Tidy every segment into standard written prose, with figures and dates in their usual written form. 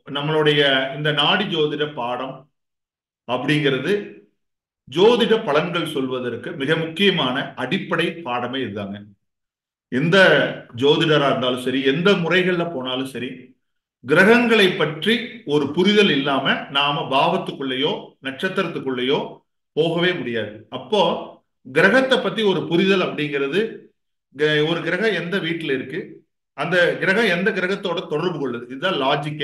நம்மளுடைய இந்த நாடி ஜோதிட பாடம் அப்படிங்கிறது ஜோதிட பலன்கள் சொல்வதற்கு மிக முக்கியமான அடிப்படை பாடமே இதுதாங்க. எந்த ஜோதிடரா இருந்தாலும் சரி, எந்த முறைகள்ல போனாலும் சரி, கிரகங்களை பற்றி ஒரு புரிதல் இல்லாம நாம பாவத்துக்குள்ளேயோ நட்சத்திரத்துக்குள்ளேயோ போகவே முடியாது. அப்போ கிரகத்தை பத்தி ஒரு புரிதல் அப்படிங்கிறது, ஒரு கிரகம் எந்த வீட்டுல இருக்கு, அந்த கிரகம் எந்த கிரகத்தோட தொடர்பு கொள்ளுது, இதுதான் லாஜிக்கே.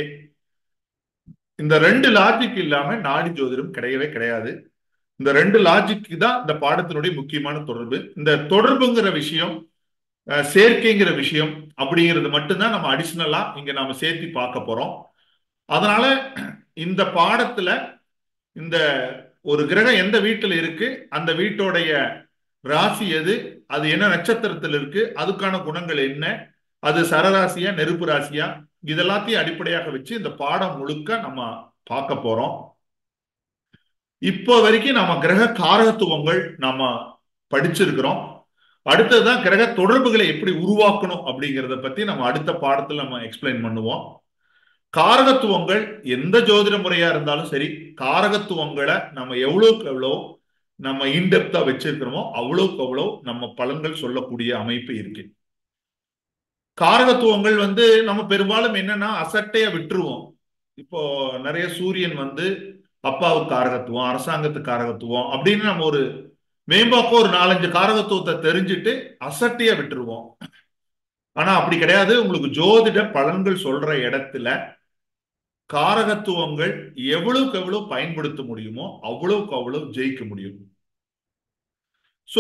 இந்த ரெண்டு லாஜிக் இல்லாம நாடி ஜோதிடம் கிடையவே கிடையாது. இந்த ரெண்டு லாஜிக் தான் இந்த பாடத்தினுடைய முக்கியமான தொடர்பு. இந்த தொடர்புங்கிற விஷயம், சேர்க்கைங்கிற விஷயம் அப்படிங்கிறது மட்டும்தான் நம்ம அடிஷனலா இங்க நாம சேர்த்து பார்க்க போறோம். அதனால இந்த பாடத்துல இந்த ஒரு கிரகம் எந்த வீட்டுல இருக்கு, அந்த வீட்டோடைய ராசி எது, அது என்ன நட்சத்திரத்தில் இருக்கு, அதுக்கான குணங்கள் என்ன, அது சரராசியா நெருப்பு ராசியா, இதெல்லாத்தையும் அடிப்படையாக வச்சு இந்த பாடம் முழுக்க நம்ம பார்க்க போறோம். இப்போ வரைக்கும் நம்ம கிரக காரகத்துவங்கள் நம்ம படிச்சிருக்கிறோம். அடுத்ததுதான் கிரக தொடர்புகளை எப்படி உருவாக்கணும் அப்படிங்கிறத பத்தி நம்ம அடுத்த பாடத்துல நம்ம எக்ஸ்பிளைன் பண்ணுவோம். காரகத்துவங்கள் எந்த ஜோதிட முறையா இருந்தாலும் சரி, காரகத்துவங்களை நம்ம எவ்வளவுக்கு எவ்வளோ நம்ம இன்டெப்தா வச்சிருக்கிறோமோ அவ்வளவுக்கு அவ்வளோ நம்ம பலன்கள் சொல்லக்கூடிய அமைப்பு இருக்கு. காரகத்துவங்கள் நம்ம பெரும்பாலும் என்னன்னா அசட்டையா விட்டுருவோம். இப்போ நிறைய சூரியன் அப்பாவுக்கு காரகத்துவம், அரசாங்கத்துக்கு காரகத்துவம் அப்படின்னு நம்ம ஒரு மேம்போக்க ஒரு 4-5 காரகத்துவத்தை தெரிஞ்சுட்டு அசட்டையா விட்டுருவோம். ஆனா அப்படி கிடையாது. உங்களுக்கு ஜோதிட பலன்கள் சொல்ற இடத்துல காரகத்துவங்கள் எவ்வளவுக்கு எவ்வளவு பயன்படுத்த முடியுமோ அவ்வளவுக்கு அவ்வளவு ஜெயிக்க முடியும். சோ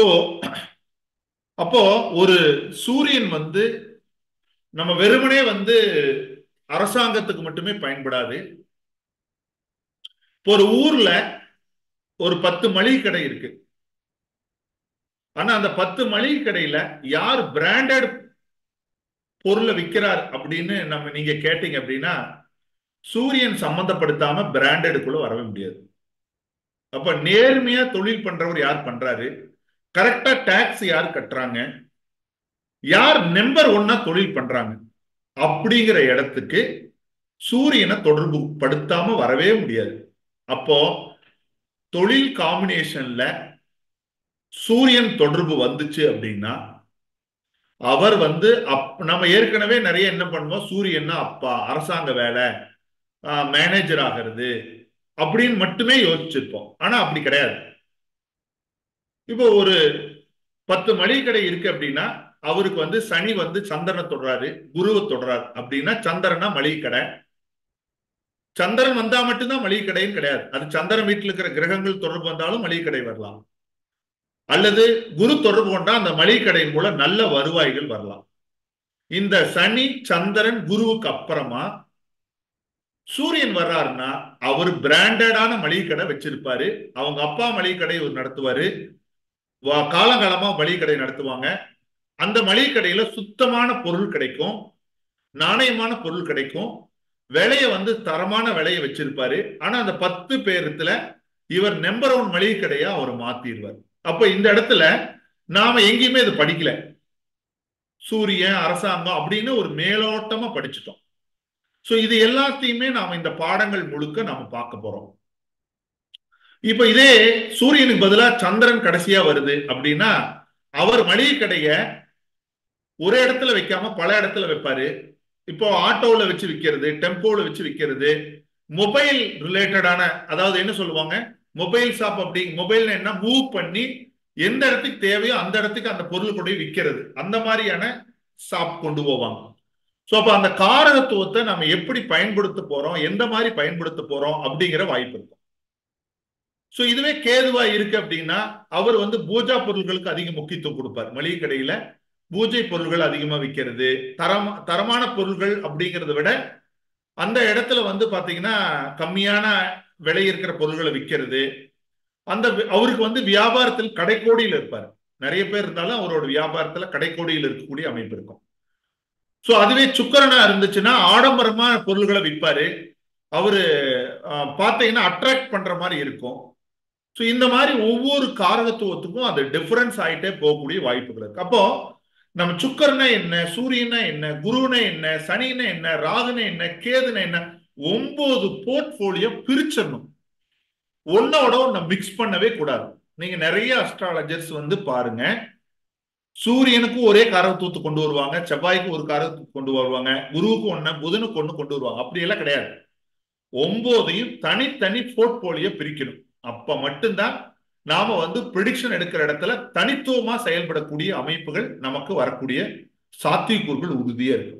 அப்போ ஒரு சூரியன் நம்ம வெறுமனே அரசாங்கத்துக்கு மட்டுமே பயன்படாது. இப்போ ஒரு ஊர்ல ஒரு 10 மளிகை கடை இருக்கு. ஆனா அந்த 10 மளிகை கடையில யார் பிராண்டட் பொருளை விற்கிறார் அப்படின்னு நீங்க கேட்டீங்க அப்படின்னா சூரியன் சம்பந்தப்படுத்தாம பிராண்டடுக்குள்ள வரவே முடியாது. அப்ப நேர்மையா தொழில் பண்றவர் யார் பண்றாரு, கரெக்டா டாக்ஸ் யார் கட்டுறாங்க, யார் நம்பர் 1 தொழில் பண்றாங்க அப்படிங்கிற இடத்துக்கு சூரியனை தொடர்பு படுத்தாம வரவே முடியாது. அப்போ தொழில் காம்பினேஷன்ல சூரியன் தொடர்பு வந்துச்சு அப்படின்னா அவர் நம்ம ஏற்கனவே நிறைய என்ன பண்ணுவோம், சூரியன்னா அப்பா, அரசாங்க வேலை, மேனேஜர் ஆகிறது அப்படின்னு மட்டுமே யோசிச்சிருப்போம். ஆனா அப்படி கிடையாது. இப்போ ஒரு 10 மளிகை கடை இருக்கு அப்படின்னா அவருக்கு சனி சந்திரனை தொடுறாரு, குருவை தொடுறாரு அப்படின்னா சந்திரனா மளிகை கடை. சந்திரன் வந்தா மட்டும்தான் மளிகை கடைன்னு கிடையாது. அது சந்திரன் வீட்டில் இருக்கிற கிரகங்கள் தொடர்பு வந்தாலும் மளிகை கடை வரலாம், அல்லது குரு தொடர்பு கொண்டா அந்த மளிகை கடையின் மூலம் நல்ல வருவாய்கள் வரலாம். இந்த சனி சந்திரன் குருவுக்கு அப்புறமா சூரியன் வர்றாருன்னா அவர் பிராண்டடான மளிகை கடை வச்சிருப்பாரு. அவங்க அப்பா மளிகை கடை நடத்துவாரு, காலங்காலமா மளிகை கடை நடத்துவாங்க. அந்த மளிகை கடையில சுத்தமான பொருள் கிடைக்கும், நாணயமான பொருள் கிடைக்கும், விலைய தரமான விலையை வச்சிருப்பாரு. ஆனா அந்த 10 பேருத்துல இவர் நம்பர் 1 மளிகை கடையா அவர் மாத்திடுவார். அப்ப இந்த இடத்துல நாம எங்கேயுமே இது படிக்கல, சூரியன் அரசாங்கம் அப்படின்னு ஒரு மேலோட்டமா படிச்சுட்டோம். சோ இது எல்லாத்தையுமே நாம இந்த பாடங்கள் முழுக்க நாம பார்க்க போறோம். இப்ப இதே சூரியனுக்கு பதிலா சந்திரன் கடைசியா வருது அப்படின்னா அவர் மளிகை கடைய ஒரே இடத்துல வைக்காம பல இடத்துல வைப்பாரு. இப்போ ஆட்டோல வச்சு விற்கிறது, டெம்போல வச்சு விற்கிறது, மொபைல் ரிலேட்டடான, அதாவது என்ன சொல்லுவாங்க, மொபைல் ஷாப். அப்படி மொபைல் என்ன மூவ் பண்ணி எந்த இடத்துக்கு தேவையோ அந்த இடத்துக்கு அந்த பொருள் கொண்டு போய் விற்கிறது, அந்த மாதிரியான ஷாப் கொண்டு போவாங்க. ஸோ அப்ப அந்த காரகத்துவத்தை நம்ம எப்படி பயன்படுத்த போறோம், எந்த மாதிரி பயன்படுத்த போறோம் அப்படிங்கிற வாய்ப்பு இருக்கும். ஸோ இதுவே கேதுவா இருக்கு அப்படின்னா அவர் பூஜா பொருட்களுக்கு அதிக முக்கியத்துவம் கொடுப்பார். மளிகை கடையில பூஜை பொருள்கள் அதிகமா விற்கிறது, தரமான பொருள்கள் அப்படிங்கிறத விட அந்த இடத்துல பாத்தீங்கன்னா கம்மியான விலை இருக்கிற பொருள்களை விற்கிறது. அந்த அவருக்கு வியாபாரத்தில் கடைக்கோடியில் இருப்பார். நிறைய பேர் இருந்தாலும் அவரோட வியாபாரத்துல கடைக்கோடியில் இருக்கக்கூடிய அமைப்பு இருக்கும். சோ அதுவே சுக்கிரனா இருந்துச்சுன்னா ஆடம்பரமா பொருள்களை விற்பாரு. அவரு பாத்தீங்கன்னா அட்ராக்ட் பண்ற மாதிரி இருக்கும். ஸோ இந்த மாதிரி ஒவ்வொரு காரகத்துவத்துக்கும் அது டிஃபரன்ஸ் ஆகிட்டே போகக்கூடிய வாய்ப்புகள் இருக்கு. அப்போ நம்ம சுக்கரனா என்ன, சூரியனா என்ன, குருனா என்ன, சனினா என்ன, ராகுனா என்ன, கேதுனா என்ன, 9 போர்ட்போலியோ பிரிச்சிடணும். ஒன்னோட ஒன்ன மிக்ஸ் பண்ணவே கூடாது. நீங்க நிறைய அஸ்ட்ராலஜர்ஸ் வந்து பாருங்க, சூரியனுக்கு ஒரே காரகத்துவத்தை கொண்டு வருவாங்க, செவ்வாய்க்கு ஒரு காரகத்துவத்தை கொண்டு வருவாங்க, குருவுக்கு ஒண்ணு, புதனுக்கு ஒண்ணு கொண்டு வருவாங்க. அப்படி எல்லாம் கிடையாது. 9ஐயும் தனித்தனி போர்ட்போலியோ பிரிக்கணும். அப்ப மட்டும்தான் நாம வந்து ப்ரிடிக்ஷன் எடுக்கிற இடத்துல தனித்துவமா செயல்படக்கூடிய அமைப்புகள் நமக்கு வரக்கூடிய சாத்தியக்கூறுகள் உறுதியா இருக்கும்.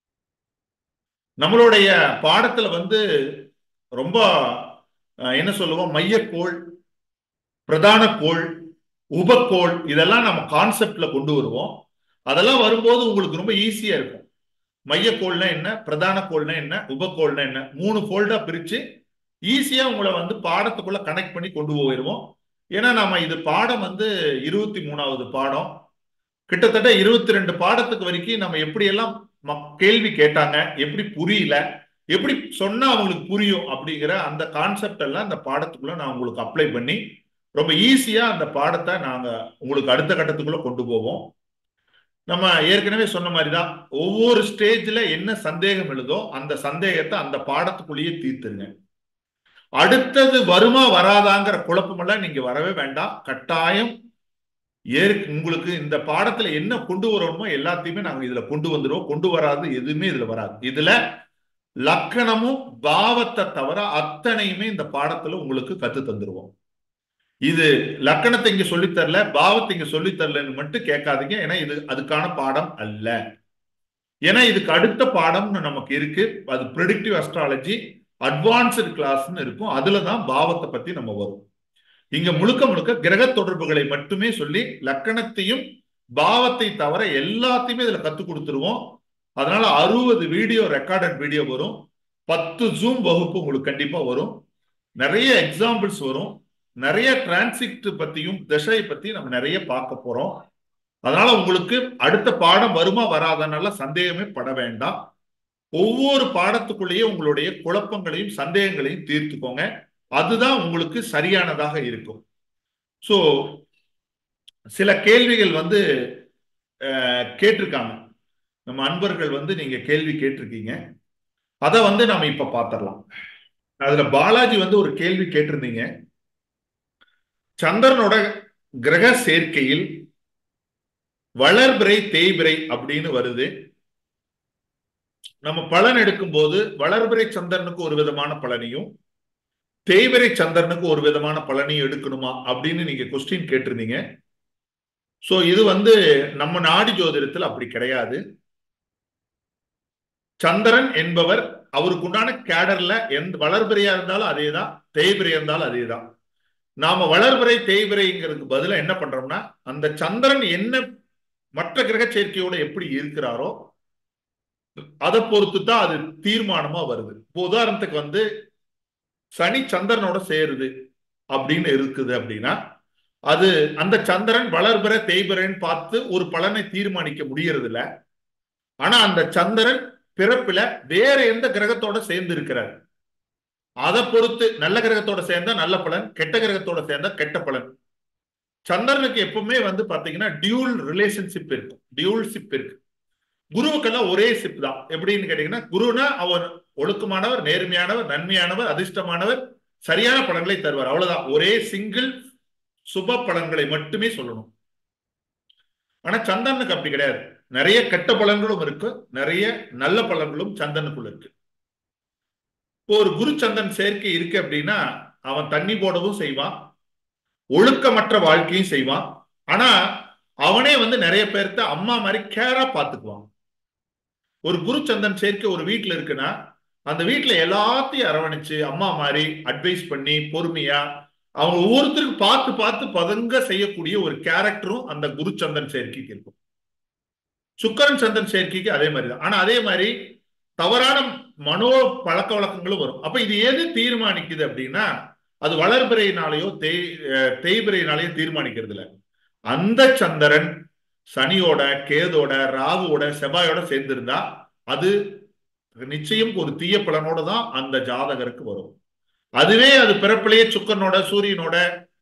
நம்மளுடைய பாடத்துல வந்து ரொம்ப என்ன சொல்லுவோம், மையக்கோள், பிரதான கோள், உபக்கோள், இதெல்லாம் நம்ம கான்செப்ட்ல கொண்டு வருவோம். அதெல்லாம் வரும்போது உங்களுக்கு ரொம்ப ஈஸியா இருக்கும். மையக்கோள்னா என்ன, பிரதான கோள்னா என்ன, உபக்கோள்னா என்ன, 3 ஃபோல்டா பிரிச்சு ஈஸியா உங்களை வந்து பாடத்துக்குள்ள கனெக்ட் பண்ணி கொண்டு போயிடுவோம். ஏன்னா நம்ம இது பாடம் வந்து 23வது பாடம். கிட்டத்தட்ட 22 பாடத்துக்கு வரைக்கும் நம்ம எப்படியெல்லாம் கேள்வி கேட்டாங்க, எப்படி புரியல, எப்படி சொன்னா அவங்களுக்கு புரியும் அப்படிங்கிற அந்த கான்செப்ட் எல்லாம் இந்த பாடத்துக்குள்ள நான் உங்களுக்கு அப்ளை பண்ணி ரொம்ப ஈஸியா அந்த பாடத்தை நாங்க உங்களுக்கு அடுத்த கட்டத்துக்குள்ள கொண்டு போவோம். நம்ம ஏற்கனவே சொன்ன மாதிரிதான், ஒவ்வொரு ஸ்டேஜ்ல என்ன சந்தேகம் எழுதோ அந்த சந்தேகத்தை அந்த பாடத்துக்குள்ளேயே தீர்த்துருங்க. அடுத்தது வருமா வராதாங்கிற குழப்பமெல்லாம் நீங்க வரவே வேண்டாம். கட்டாயம் உங்களுக்கு இந்த பாடத்துல என்ன கொண்டு வரணுமோ எல்லாத்தையுமே நாங்க இதுல கொண்டு வந்துடுவோம். கொண்டு வராது எதுவுமே இதுல வராது. இதுல லக்கணமும் பாவத்தை தவிர அத்தனையுமே இந்த பாடத்துல உங்களுக்கு கத்து தந்துருவோம். இது லக்கணத்தை இங்க சொல்லித்தரல, பாவத்தை இங்க சொல்லித்தரலன்னு மட்டும் கேட்காதீங்க. ஏன்னா இது அதுக்கான பாடம் அல்ல. ஏன்னா இதுக்கு அடுத்த பாடம்னு நமக்கு இருக்கு, அது ப்ரெடிக்டிவ் அஸ்ட்ராலஜி அட்வான்ஸ்டு கிளாஸ்ன்னு இருக்கும். அதுலதான் பாவத்தை பத்தி நம்ம வரும். இங்க முழுக்க முழுக்க கிரக தொடர்புகளை மட்டுமே சொல்லி லக்கணத்தையும் பாவத்தை தவிர எல்லாத்தையுமே இதுல கத்து கொடுத்துருவோம். அதனால 60 வீடியோ, ரெக்கார்டட் வீடியோ வரும், 10 ஜூம் வகுப்பு உங்களுக்கு கண்டிப்பா வரும், நிறைய எக்ஸாம்பிள்ஸ் வரும், நிறைய டிரான்சிட் பத்தியும் திசை பத்தி நம்ம நிறைய பார்க்க போறோம். அதனால உங்களுக்கு அடுத்த பாடம் வருமா வராதனால சந்தேகமே பட வேண்டாம். ஒவ்வொரு பாடத்துக்குள்ளேயே உங்களுடைய குழப்பங்களையும் சந்தேகங்களையும் தீர்த்துக்கோங்க. அதுதான் உங்களுக்கு சரியானதாக இருக்கும். சோ சில கேள்விகள் வந்து கேட்டிருக்காங்க, நம்ம அன்பர்கள் வந்து நீங்க கேள்வி கேட்டிருக்கீங்க. அதை வந்து நாம இப்ப பார்த்திடலாம். அதுல பாலாஜி வந்து ஒரு கேள்வி கேட்டிருந்தீங்க, சந்திரனோட கிரக சேர்க்கையில் வளர்பிறை தேய்பிறை அப்படின்னு வருது. நம்ம பலன் எடுக்கும் போது வளர்பிறை சந்திரனுக்கு ஒரு விதமான பலனையும் தேய்பிறை சந்திரனுக்கு ஒரு விதமான பலனையும் எடுக்கணுமா அப்படின்னு நீங்க கொஸ்டின் கேட்டிருந்தீங்க. சோ இது வந்து நம்ம நாடி ஜோதிடத்தில் அப்படி கிடையாது. சந்திரன் என்பவர் அவருக்கு உண்டான கேடர்ல எந்த வளர்பிறையா இருந்தாலும் அதேதான், தேய்பிறையா இருந்தாலும் அதேதான். நாம வளர்பிறை தேய்பிறைங்கிறதுக்கு பதிலா என்ன பண்றோம்னா, அந்த சந்திரன் என்ன மற்ற கிரக சேர்க்கையோட எப்படி இருக்கிறாரோ அதை பொறுத்து தான் அது தீர்மானமா வருது. இப்போ உதாரணத்துக்கு வந்து சனி சந்திரனோட சேருது அப்படின்னு இருக்குது அப்படின்னா, அது அந்த சந்திரன் வளர்பிறை தேய்பிறைன்னு பார்த்து ஒரு பலனை தீர்மானிக்க முடியறது இல்ல. ஆனா அந்த சந்திரன் பிறப்புல வேற எந்த கிரகத்தோட சேர்ந்து இருக்கிறார் அதை பொறுத்து, நல்ல கிரகத்தோட சேர்ந்தா நல்ல பலன், கெட்ட கிரகத்தோட சேர்ந்தா கெட்ட பலன். சந்திரனுக்கு எப்பவுமே வந்து பாத்தீங்கன்னா டியூல் ரிலேஷன்ஷிப் இருக்கும், டியூல்ஷிப் இருக்கு. குருவுக்கெல்லாம் ஒரே ஷிப் தான். எப்படின்னு கேட்டீங்கன்னா, குருனா அவர் ஒழுக்கமானவர், நேர்மையானவர், நன்மையானவர், அதிர்ஷ்டமானவர், சரியான பலன்களை தருவார், அவ்வளவுதான். ஒரே சிங்கிள் சுப பலன்களை மட்டுமே சொல்லணும். ஆனா சந்திரனுக்கு அப்படி கிடையாது. நிறைய கெட்ட பலன்களும் இருக்கு, நிறைய நல்ல பலன்களும் சந்திரனுக்குள்ள இருக்கு. இப்போ ஒரு குரு சந்திரன் சேர்க்கை இருக்கு அப்படின்னா அவன் தண்ணி போடவும் செய்வான், ஒழுக்கமற்ற வாழ்க்கையும் செய்வான். ஆனா அவனே வந்து நிறைய பேர்த்த அம்மா மாதிரி கேரா பார்த்துக்குவான். ஒரு குரு சந்திரன் சேர்க்கை ஒரு வீட்டுல இருக்குன்னா அந்த வீட்டுல எல்லாத்தையும் அரவணைச்சு அம்மா மாதிரி அட்வைஸ் பண்ணி பொறுமையா அவங்க ஒவ்வொருத்தருக்கு பார்த்து பார்த்து பதங்க செய்யக்கூடிய ஒரு கேரக்டரும் அந்த குரு சந்திரன் சேர்க்கைக்கு இருக்கும். சுக்கிரன் சந்திரன் சேர்க்கைக்கு அதே மாதிரிதான். ஆனா அதே மாதிரி தவறான மனோ பழக்க வழக்கங்களும் வரும். அப்ப இது எது தீர்மானிக்குது அப்படின்னா, அது வளர்பிறையினாலேயோ தேய்பிறையினாலேயோ தீர்மானிக்கிறது இல்லை. அந்த சந்திரன் சனியோட, கேதோட, ராகுவோட, செவ்வாயோட சேர்ந்திருந்தா அது நிச்சயம் ஒரு தீய பலனோட தான் அந்த ஜாதகருக்கு வரும். அதுவே அது பிறப்பிலேயே சுக்கரனோட, சூரியனோட,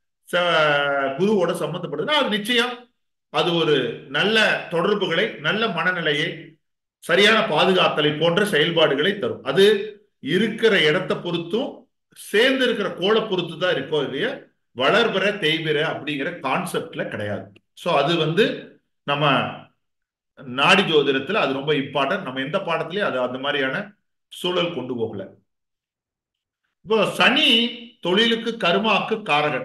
குருவோட சம்பந்தப்படுதுன்னா அது நிச்சயம் அது ஒரு நல்ல தொடர்புகளை, நல்ல மனநிலையை, சரியான பாதுகாத்தலை போன்ற செயல்பாடுகளை தரும். அது இருக்கிற இடத்தை பொறுத்தும் சேர்ந்து இருக்கிற கோளை பொறுத்து தான் இருக்கோ இல்லையா, வளர்பிற தேய்பிற அப்படிங்கிற கான்செப்ட்ல கிடையாது. ஸோ அது வந்து நம்ம நாடி ஜோதிடத்துல அது ரொம்ப இம்பார்ட்டன்ட். நம்ம எந்த பாடத்திலயும் அது அந்த மாதிரியான சூழல் கொண்டு போகல. இப்போ சனி தொழிலுக்கு கர்மாக்கு காரகன்.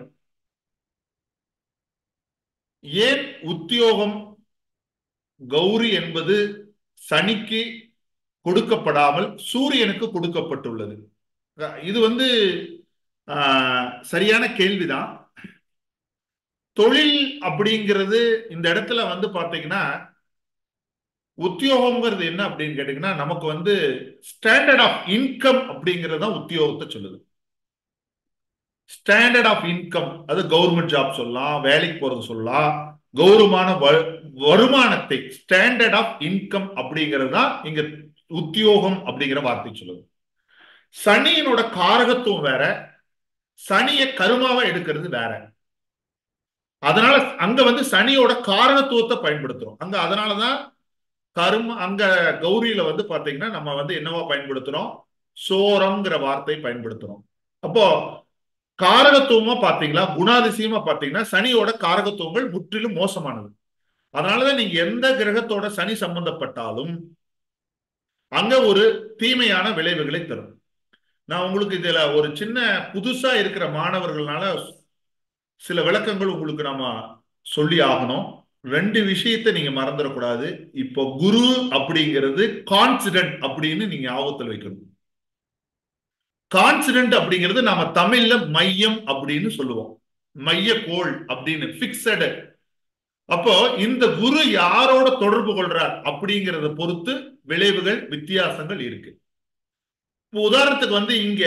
ஏன் உத்தியோகம் கௌரி என்பது சனிக்கு கொடுக்கப்படாமல் சூரியனுக்கு கொடுக்கப்பட்டுள்ளது? இது வந்து சரியான கேள்விதான். தொழில் அப்படிங்கிறது இந்த இடத்துல வந்து பாத்தீங்கன்னா, உத்தியோகம்ங்கிறது என்ன அப்படின்னு கேட்டீங்கன்னா, நமக்கு வந்து ஸ்டாண்டர்ட் ஆஃப் இன்கம் அப்படிங்கிறது தான் உத்தியோகத்தை சொல்லுது. ஸ்டாண்டர்ட் ஆஃப் இன்கம், அது கவர்மெண்ட் ஜாப் சொல்லலாம், வேலைக்கு போறது சொல்லலாம், கௌரவமான வருமானத்தை ஸ்டாண்டர்ட் ஆஃப் இன்கம் அப்படிங்கிறது தான் இங்க உத்தியோகம் அப்படிங்கிற வார்த்தை சொல்லுது. சனியினோட காரகத்துவம் வேற, சனியை கருமாவை எடுக்கிறது வேற. அதனால அங்க வந்து சனியோட காரகத்துவத்தை பயன்படுத்துறோம் அங்க. அதனாலதான் கரும அங்க கௌரியில வந்து பாத்தீங்கன்னா நம்ம வந்து என்னவா பயன்படுத்துறோம், சோரம்ங்கிற வார்த்தை பயன்படுத்துறோம். அப்போ காரகத்துவமா பாத்தீங்களா, குணாதிசயமா பாத்தீங்கன்னா சனியோட காரகத்துவங்கள் முற்றிலும் மோசமானது. அதனாலதான் நீங்க எந்த கிரகத்தோட சனி சம்பந்தப்பட்டாலும் அங்க ஒரு தீமையான விளைவுகளை தரும். நான் உங்களுக்கு இதுல ஒரு சின்ன புதுசா இருக்கிற மாணவர்களால சில விளக்கங்கள் உங்களுக்கு நாம சொல்லி ஆகணும். ரெண்டு விஷயத்தை நீங்க மறந்துடக்கூடாது. இப்போ குரு அப்படிங்கிறது கான்சிடென்ட் அப்படின்னு நீங்க ஆபத்தில் வைக்கணும். கான்சிடென்ட் அப்படிங்கிறது நாம தமிழ்ல மையம் அப்படின்னு சொல்லுவோம், மையக்கோள் அப்படின்னு, பிக்சடு. அப்போ இந்த குரு யாரோட தொடர்பு கொள்றார் அப்படிங்கிறத பொறுத்து விளைவுகள் வித்தியாசங்கள் இருக்கு. உதாரணத்துக்கு வந்து இங்க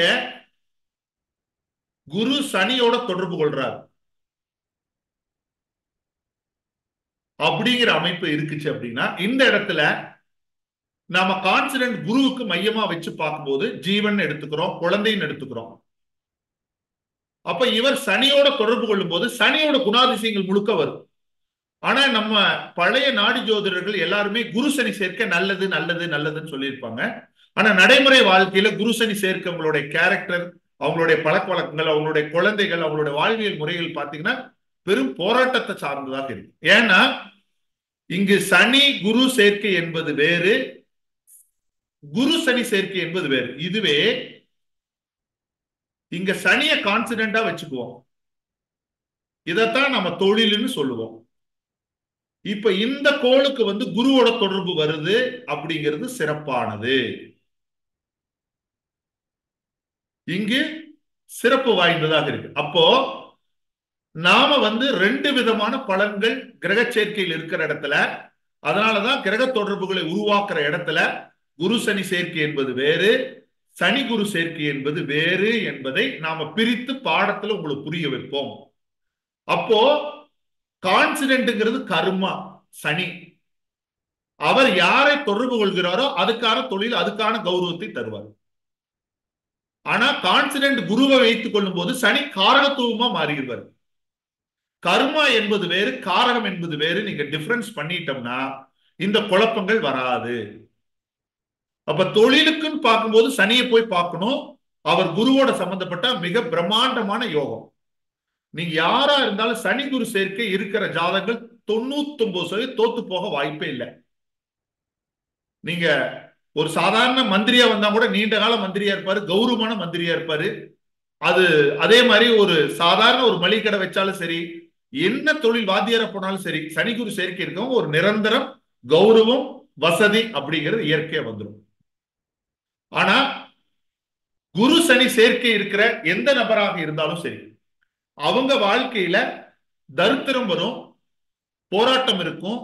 குரு சனியோட தொடர்பு கொள்றார் அப்படிங்கிற அமைப்பு இருக்குச்சு அப்படின்னா, இந்த இடத்துல நாம கான்சிடென்ட் குருவுக்கு மையமா வச்சு பார்க்கும்போது ஜீவன் எடுத்துக்கிறோம், குழந்தைன்னு எடுத்துக்கிறோம். அப்ப இவர் சனியோட தொடர்பு கொள்ளும் போது சனியோட குணாதிசயங்கள் முழுக்க வரும். ஆனா நம்ம பழைய நாடி ஜோதிடர்கள் எல்லாருமே குரு சனி சேர்க்க நல்லது நல்லது நல்லதுன்னு சொல்லியிருப்பாங்க. ஆனா நடைமுறை வாழ்க்கையில குரு சனி சேர்க்க அவங்களுடைய கேரக்டர், அவங்களுடைய பழக்க வழக்கங்கள், அவங்களுடைய குழந்தைகள், அவங்களுடைய வாழ்வியல் முறைகள் பார்த்தீங்கன்னா பெரும் போராட்டத்தை சார்ந்ததாக இருக்கு. ஏன்னா இங்கு சனி குரு சேர்க்கை என்பது வேறு, குரு சனி சேர்க்கை என்பது வேறு. இதுவே இங்க சனிய கான்சிடென்டா வச்சுக்குவோம், இதைத்தான் நம்ம தொழில்னு சொல்லுவோம். இப்ப இந்த கோளுக்கு வந்து குருவோட தொடர்பு வருது அப்படிங்கிறது சிறப்பானது. இங்கு சிறப்பு வாய்ந்ததாக இருக்கு. அப்போ நாம வந்து ரெண்டு விதமான பலன்கள் கிரக சேர்க்கையில் இருக்கிற இடத்துல, அதனாலதான் கிரக தொடர்புகளை உருவாக்குற இடத்துல குரு சனி சேர்க்கை என்பது வேறு, சனி குரு சேர்க்கை என்பது வேறு என்பதை நாம பிரித்து பாடத்துல உங்களுக்கு புரிய வைப்போம். அப்போ கான்சிடென்ட்ங்கிறது கர்மா, சனி. அவர் யாரை தொடர்பு கொள்கிறாரோ அதுக்கான தொழில், அதுக்கான கௌரவத்தை தருவார். ஆனா கான்சிடென்ட் குருவை வைத்துக் கொள்ளும் போது சனி காரகத்துவமா மாறிடுவார். கர்மா என்பது வேறு, காரகம் என்பது வேறு. நீங்க டிஃபரன்ஸ் பண்ணிட்டோம்னா இந்த குழப்பங்கள் வராது. அப்ப தொழிலுக்குன்னு பார்க்கும்போது சனியை போய் பார்க்கணும். அவர் குருவோட சம்பந்தப்பட்ட மிக பிரம்மாண்டமான யோகம். நீங்க யாரா இருந்தாலும் சனி குரு சேர்க்கை இருக்கிற ஜாதகங்கள் 99% தோத்து போக வாய்ப்பே இல்லை. நீங்க ஒரு சாதாரண மந்திரியா வந்தா கூட நீண்ட கால மந்திரியா இருப்பாரு, கௌரவமான மந்திரியா இருப்பாரு. அது அதே மாதிரி ஒரு சாதாரண ஒரு மளிகை கடை வச்சாலும் சரி, என்ன தொழில் வாத்தியார போனாலும் சரி, சனி குரு சேர்க்கை இருக்கவங்க ஒரு நிரந்தரம் கௌரவம் வசதி அப்படிங்கிறது இயற்கையா வந்துடும். ஆனா குரு சனி சேர்க்கை இருக்கிற எந்த நபராக இருந்தாலும் சரி, அவங்க வாழ்க்கையில தரித்திரம் வரும், போராட்டம் இருக்கும்,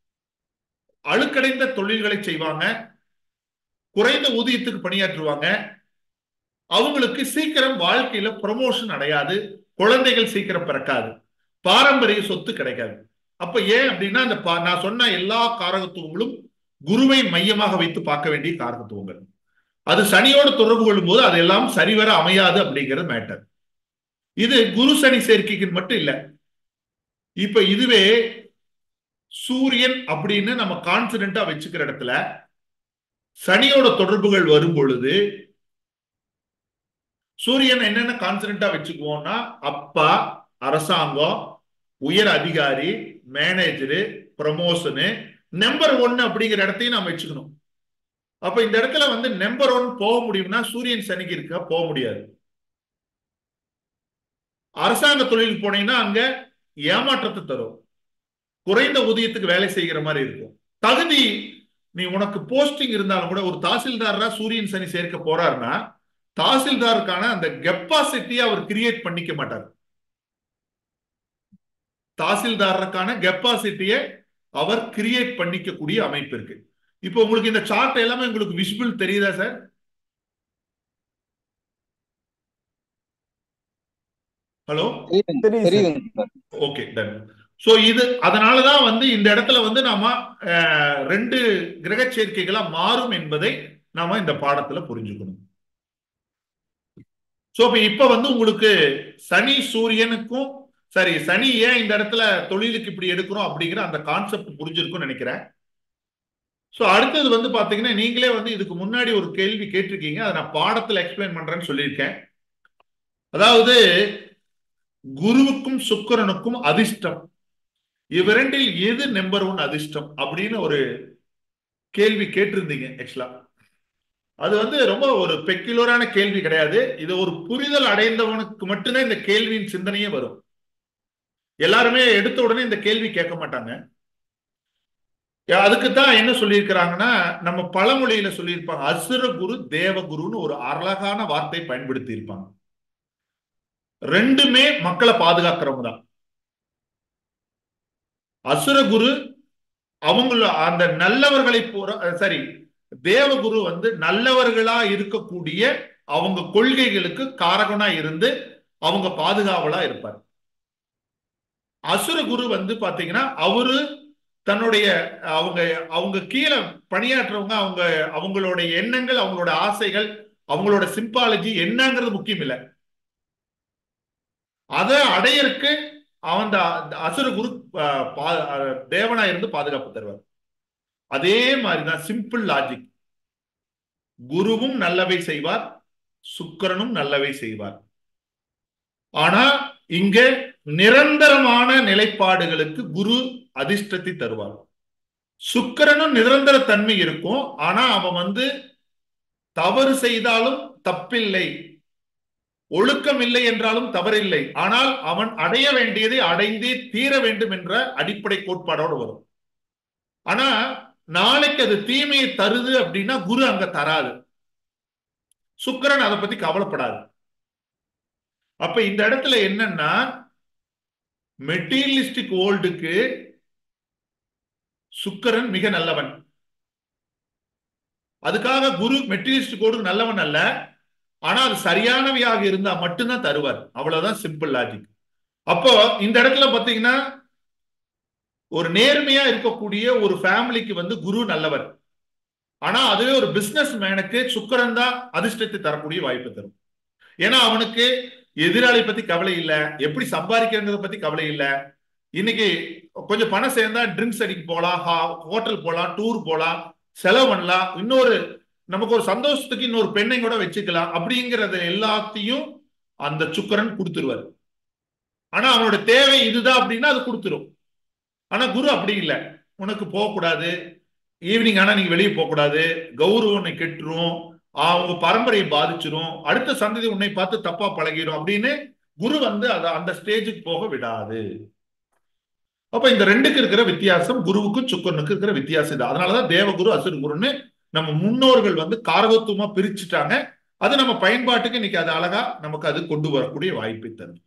அழுக்கடைந்த தொழில்களை செய்வாங்க, குறைந்த ஊதியத்துக்கு பணியாற்றுவாங்க, அவங்களுக்கு சீக்கிரம் வாழ்க்கையில ப்ரமோஷன் அடையாது, குழந்தைகள் சீக்கிரம் பிறக்காது, பாரம்பரிய சொத்து கிடைக்காது. அப்ப ஏன் அப்படின்னா அந்த நான் சொன்ன எல்லா காரகத்துவங்களும் குருவை மையமாக வைத்து பார்க்க வேண்டிய காரகத்துவங்கள். அது சனியோடு தொடர்பு கொள்ளும் போது அதெல்லாம் சரிவர அமையாது அப்படிங்கிறது மேட்டர். இது குரு சனி சேர்க்கைக்கு மட்டும் இல்லை. இப்ப இதுவே சூரியன் அப்படின்னு நம்ம கான்பிடென்டா வச்சுக்கிற இடத்துல சனியோட தொடர்புகள் வரும் பொழுது சூரியன் என்னென்ன கான்சனண்டா வச்சுக்குவோம்னா அப்பா, அரசாங்கம், உயர் அதிகாரி, மேனேஜரு, ப்ரமோஷனு, நம்பர் 1 அப்படிங்கிற இடத்தையும் நாம வச்சுக்கணும். அப்ப இந்த இடத்துல வந்து நம்பர் 1 போக முடியும்னா சூரியன் சனிக்கு இருக்கா, போக முடியாது. அரசாங்க தொழிலுக்கு போனீங்கன்னா அங்க ஏமாற்றத்தை தரும், குறைந்த ஊதியத்துக்கு வேலை செய்கிற மாதிரி இருக்கும். தகுதி, நீ உனக்கு போஸ்டிங் இருந்தாலும் கூட ஒரு தாசில்தாரா சூரியன் சனி சேர்க்க போறாருன்னா தாசில்தாருக்கான அந்த கெப்பாசிட்டியை அவர் கிரியேட் பண்ணிக்க மாட்டார். தாசில்தாருக்கான கெப்பாசிட்டியை அவர் கிரியேட் பண்ணிக்கக்கூடிய அமைப்பு இருக்கு. இப்போ உங்களுக்கு இந்த சார்ட் எல்லாமே உங்களுக்கு விசிபிள் தெரியுதா sir? Hello, okay, done. So இது அதனாலதான் வந்து இந்த இடத்துல வந்து நாம 2 கிரக சேர்க்கைகளா மாறும் என்பதை நாம இந்த பாடத்துல புரிஞ்சுக்கணும். சோ இப்ப வந்து உங்களுக்கு சனி சூரியனுக்கும் சரி, சனி ஏன் இந்த இடத்துல தொழிலுக்கு இப்படி எடுக்கிறோம் அப்படிங்கிற அந்த கான்செப்ட் புரிஞ்சிருக்கும்னு நினைக்கிறேன். சோ அடுத்தது வந்து பாத்தீங்கன்னா நீங்களே வந்து இதுக்கு முன்னாடி ஒரு கேள்வி கேட்டிருக்கீங்க, அதை நான் பாடத்துல எக்ஸ்பிளைன் பண்றேன்னு சொல்லியிருக்கேன். அதாவது குருவுக்கும் சுக்கிரனுக்கும் அதிர்ஷ்டம், இவ்விரண்டில் எது நம்பர் 1 அதிர்ஷ்டம் அப்படின்னு ஒரு கேள்வி கேட்டிருந்தீங்க. ஆக்சுவலா அது வந்து ரொம்ப ஒரு பெக்யுலரான கேள்வி கிடையாது. இது ஒரு புரிதல் அடைந்தவனுக்கு மட்டும்தான் இந்த கேள்வியின் சிந்தனையே வரும். எல்லாருமே எடுத்த உடனே இந்த கேள்வி கேட்க மாட்டாங்க. அதுக்குத்தான் என்ன சொல்லியிருக்கிறாங்கன்னா, நம்ம பழமொழியில சொல்லியிருப்பாங்க, அசுர குரு தேவகுருன்னு ஒரு அழகான வார்த்தை பயன்படுத்தி இருப்பாங்க. ரெண்டுமே மக்களை பாதுகாக்கிறவங்க தான். அசுரகுரு அவங்கள அந்த நல்லவர்களை சரி, தேவகுரு வந்து நல்லவர்களா இருக்கக்கூடிய அவங்க கொள்கைகளுக்கு காரகனா இருந்து அவங்க பாதுகாவலா இருப்பார். அசுரகுரு வந்து பாத்தீங்கன்னா அவரு தன்னுடைய அவங்க அவங்க கீழே பணியாற்றுறவங்க, அவங்களுடைய எண்ணங்கள், அவங்களோட ஆசைகள், அவங்களோட சிம்பாலஜி என்னங்கிறது முக்கியம் இல்லை. அதை அடையறக்கு அவன் அசுரகுரு தேவனா இருந்து பாதுகாப்பு தருவார். அதே மாதிரிதான் சிம்பிள் லாஜிக். குருவும் நல்லவை செய்வார், சுக்கிரனும் நல்லவை செய்வார். ஆனா இங்க நிரந்தரமான நிலைப்பாடுகளுக்கு குரு அதிர்ஷ்டத்தை தருவார். சுக்கிரனும் நிரந்தர தன்மை இருக்கும், ஆனா அவன் வந்து தவறு செய்தாலும் தப்பில்லை, ஒழுக்கம் இல்லை என்றாலும் தவறில்லை, ஆனால் அவன் அடைய வேண்டியதை அடைந்தே தீர வேண்டும் என்ற அடிப்படை கோட்பாடோடு வரும். ஆனா நாளைக்கு அது தீமையை தருது அப்படின்னா குரு அங்க தராது, சுக்கிரன் அதை பத்தி கவலைப்படாது. அப்ப இந்த இடத்துல என்னன்னா, மெட்டீரியலிஸ்டிக் வேர்ல்டுக்கு சுக்கிரன் மிக நல்லவன். அதுக்காக குரு மெட்டீரியலிஸ்டிக் வேர்ல்டுக்கு நல்லவன் அல்ல, ஆனா அது சரியானவையாக இருந்தா மட்டும்தான் தருவார். அவ்வளவுதான் சிம்பிள் லாஜிக். அப்போ இந்த இடத்துல பாத்தீங்கன்னா ஒரு நேர்மையா இருக்கக்கூடிய ஒரு ஃபேமிலிக்கு வந்து குரு நல்லவர். ஆனா அதுவே ஒரு பிசினஸ் மேனுக்கு சுக்கிரன் தான் அதிர்ஷ்டத்தை தரக்கூடிய வாய்ப்பு தரும். ஏன்னா அவனுக்கு எதிராளி பத்தி கவலை இல்லை, எப்படி சம்பாதிக்கிறத பத்தி கவலை இல்லை. இன்னைக்கு கொஞ்சம் பணம் சேர்ந்தா ட்ரிங்க்ஸ் அடிக்க போலாம், ஹோட்டல் போலாம், டூர் போலாம், செலவு பண்ணலாம், இன்னொரு நமக்கு ஒரு சந்தோஷத்துக்கு இன்னொரு பெண்ணை கூட வச்சுக்கலாம், அப்படிங்கறது எல்லாத்தையும் அந்த சுக்கிரன் கொடுத்துருவார். ஆனா அவனோட தேவை இதுதான் அப்படின்னா அது கொடுத்துரும். ஆனா குரு அப்படி இல்லை, உனக்கு போகக்கூடாது, ஈவினிங் ஆனா நீங்க வெளியே போகக்கூடாது, கௌரவம் உன்னை கெட்டுரும், அவங்க பரம்பரையை பாதிச்சிரும், அடுத்த சந்ததி உன்னை பார்த்து தப்பா பழகிடும் அப்படின்னு குரு வந்து அந்த ஸ்டேஜுக்கு போக விடாது. அப்ப இந்த ரெண்டுக்கு இருக்கிற வித்தியாசம், குருவுக்கும் சுக்கிரனுக்கு இருக்கிற வித்தியாசம் இது. அதனாலதான் தேவகுரு அசுர குருன்னு நம்ம முன்னோர்கள் வந்து காரகத்துவமா பிரிச்சுட்டாங்க. அது நம்ம பயன்பாட்டுக்கு இன்னைக்கு அது அழகா நமக்கு அது கொண்டு வரக்கூடிய வாய்ப்பை தரும்.